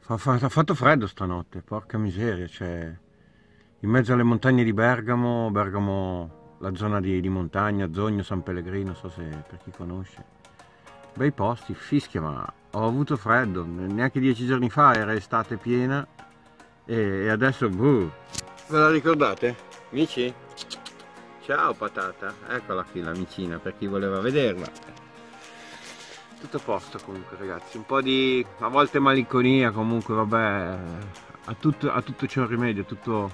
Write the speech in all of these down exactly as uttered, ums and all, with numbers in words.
Fa, fa- ha fatto freddo stanotte, porca miseria, cioè in mezzo alle montagne di Bergamo, Bergamo, la zona di, di montagna, Zogno, San Pellegrino, non so se per chi conosce. Bei posti, fischia, ma ho avuto freddo, neanche dieci giorni fa era estate piena e, e adesso, buh. Ve la ricordate? Amici? Ciao patata, eccola qui l'amicina per chi voleva vederla. Tutto a posto comunque ragazzi, un po' di a volte malinconia, comunque vabbè, a tutto, a tutto c'è un rimedio, tutto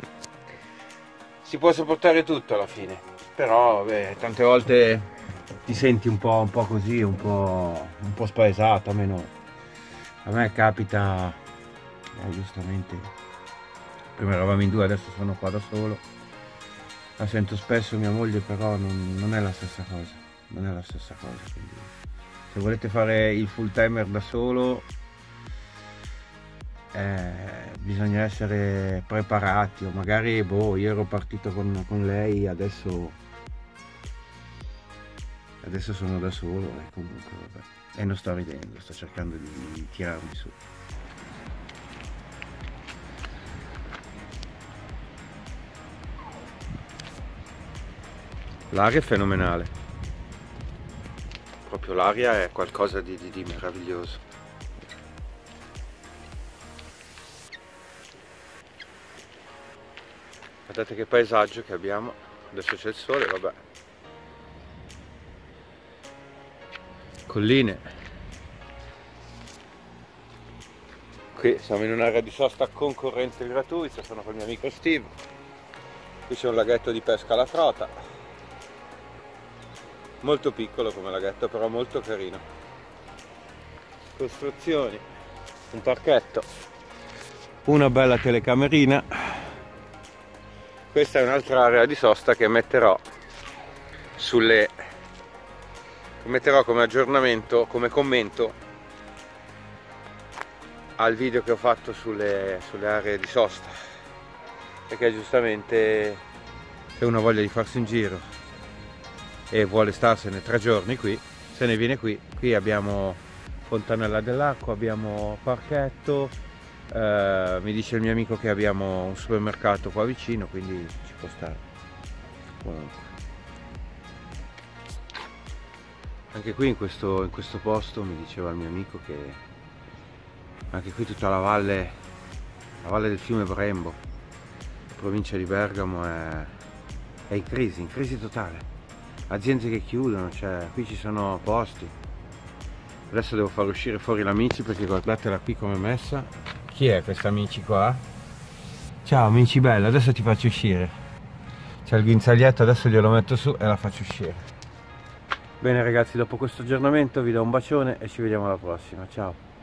si può sopportare tutto alla fine, però vabbè, tante volte ti senti un po', un po' così, un po', un po' spaesato, almeno a me capita, eh, giustamente, prima eravamo in due, adesso sono qua da solo, la sento spesso mia moglie, però non, non è la stessa cosa, non è la stessa cosa, quindi se volete fare il full timer da solo eh, bisogna essere preparati, o magari boh, io ero partito con, con lei, adesso adesso sono da solo e comunque vabbè, e non sto ridendo, sto cercando di, di tirarmi su. L'aria è fenomenale, proprio l'aria è qualcosa di, di, di meraviglioso. Guardate che paesaggio che abbiamo, adesso c'è il sole, vabbè. Colline. Qui siamo in un'area di sosta concorrente gratuita, sono con il mio amico Steve. Qui c'è un laghetto di pesca alla trota. Molto piccolo come laghetto, però molto carino. Costruzioni, un parchetto, una bella telecamerina. Questa è un'altra area di sosta che metterò sulle metterò come aggiornamento, come commento al video che ho fatto sulle, sulle aree di sosta, perché giustamente se uno ha voglia di farsi un giro e vuole starsene tre giorni qui, se ne viene qui. Qui abbiamo fontanella dell'acqua, abbiamo parchetto, eh, mi dice il mio amico che abbiamo un supermercato qua vicino, quindi ci può stare comunque. Anche qui in questo, in questo posto mi diceva il mio amico che anche qui tutta la valle, la valle del fiume Brembo, provincia di Bergamo, è, è in crisi, in crisi totale. Aziende che chiudono, cioè qui ci sono posti. Adesso devo far uscire fuori l'Amici perché guardatela qui come è messa. Chi è questa Amici qua? Ciao Amici bella, adesso ti faccio uscire. C'è il guinzaglietto, adesso glielo metto su e la faccio uscire. Bene ragazzi, dopo questo aggiornamento vi do un bacione e ci vediamo alla prossima, ciao!